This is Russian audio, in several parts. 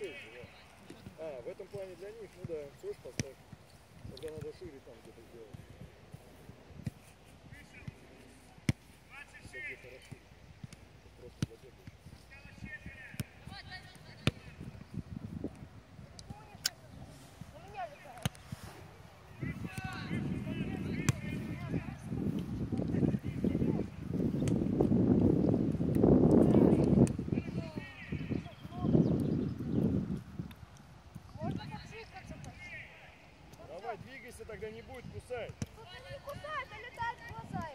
6 же, да. А, в этом плане для них, ну да, тоже поставь. Тогда надо шире там где-то сделать. Все где-то расширить. Просто забегаешь. Давай, двигайся, тогда не будет кусать. Не кусает, а летает в глаза.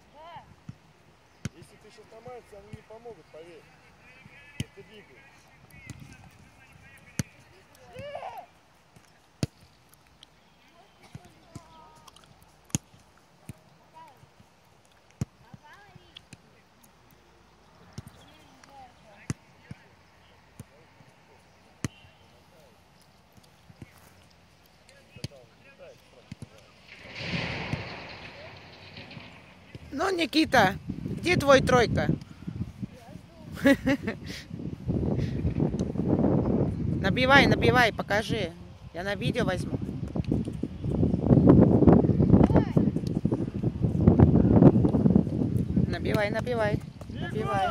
Если ты сейчас ломаешься, они не помогут, поверь. Вот ты двигаешь. Ну, Никита, где твой тройка? Набивай, набивай, покажи. Я на видео возьму. Набивай, набивай, набивай.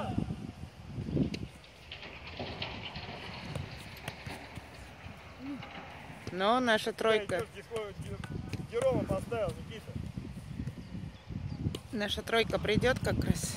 Ну, наша тройка. Герома поставил, Никита. Наша тройка придет как раз.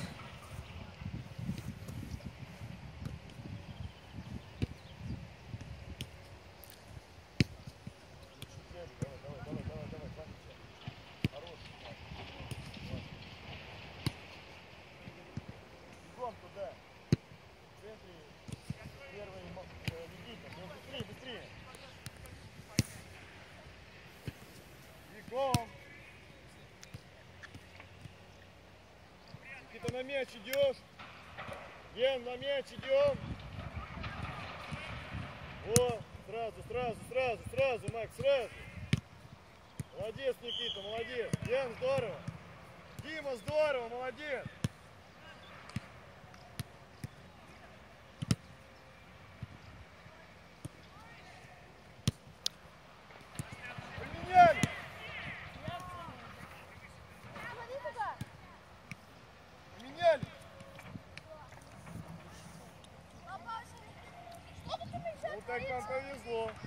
Никита, на мяч идешь. Ген, на мяч идем. О, сразу, Макс, сразу. Молодец, Никита, молодец. Ген, здорово. Дима, здорово, молодец. Поменяли. Поменяли. Ну так вам повезло.